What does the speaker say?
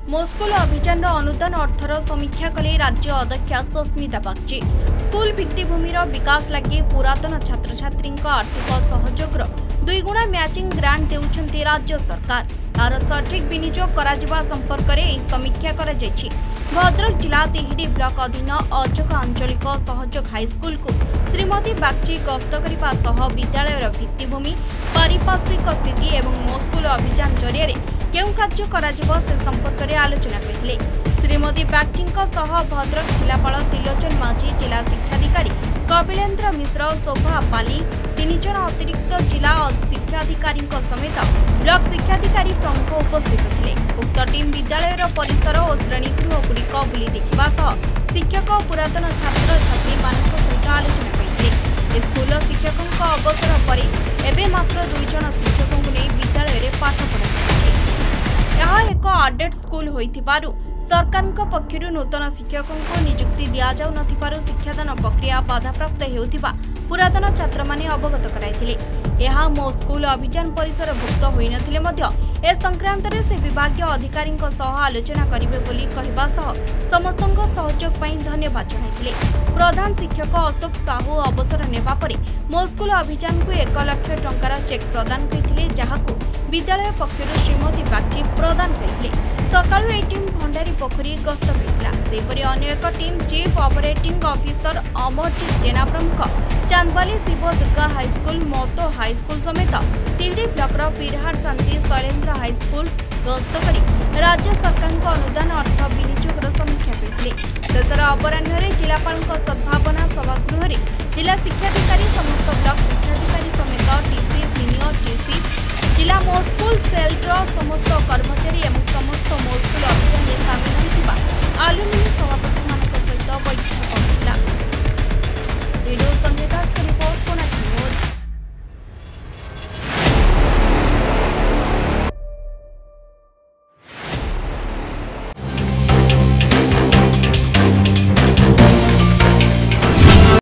ମୋ ସ୍କୁଲ अभियान अनुदान अर्थर समीक्षा कले राज्य अध्यक्षा सस्मिता बागची। स्कूल भित्तिभूमिर विकास लगी पुरातन छात्र छात्री आर्थिक सहयोग 2 गुणा मैचिंग ग्रांट देउछन्ती राज्य सरकार। तार सठिक विनियोग करा संपर्क में समीक्षा करा जायछि। भद्रक जिला तिहिडी ब्लॉक अधीन अजक आंचलिक सहयोग हाईस्कल को श्रीमती बागची गस्त करने सह विद्यालयर भित्तिभूमि पारिपार्श्विक स्थिति और मो स्कूल अभियान जरिया केउ कार्य करा जिवो से संपर्क में आलोचना करथिले। श्रीमती बागची भद्रक जिलापाल त्रिलोचन माझी, जिला शिक्षाधिकारी कपिलेन्द्र मिश्र, शोभा पाली, 3 जन अतिरिक्त जिला शिक्षाधिकारी समेत ब्लॉक शिक्षाधिकारी प्रमुख उपस्थित थे। उक्त टीम विद्यालय परिसर और श्रेणीगृह गुड़िक बुली देखा शिक्षक और पुरातन छात्र छात्री सहित आलोचना करते। स्कूल शिक्षकों अवसर पर एवं मात्र 2 जन शिक्षकों नहीं विद्यालय पाठ पढ़ा यह एक आडेड स्कूल होइथिबारु सरकार पक्षर नूतन शिक्षकों को नियुक्ति दि जाउ नथिबारु शिक्षादान प्रक्रिया बाधाप्राप्त हेउथिबा पुरातन छात्र माने अवगत कराइथिले। यह मो स्कूल अभियान परिसर भुक्त होई नथिले मध्य ए संक्रांत रे से विभागीय अधिकारी सह आलोचना करिवे बोली कहिबा सह समस्तक सहयोग पई धन्यवाद जणाइथिले। प्रधान शिक्षक अशोक साहू अवसर नेबा परे मो स्कूल अभियान को 1 लाख टंकार चेक प्रदान करथिले, जहाकू विद्यालय पक्षर श्रीमती बागची प्रदान करथिले। सकाळु ए टीम भंडारी पोखरी गस्त करथिला। सेपरि अन्य एक team chief operating officer Amarjeet Jena प्रमुख चांदबाली शिव दुर्गा हाईस्कूल, मोतो हाईस्कूल समेत तिहिडी ब्लॉक पीरहाट शांति शैलेन्द्र हाईस्कूल गस्त कर राज्य सरकार अनुदान अर्थ विनियोग समीक्षा करथिले। शेषर अपराह्न जिलापाल सद्भावना सभागृह जिला शिक्षाधिकारी समस्त ब्लॉक शिक्षाधिकारी समेत टीसी सीनियर टीसी जिला मो स्कूल सेल्र समस्त कर्मचारी और समस्त मो स्कूल अभियान सामिल होता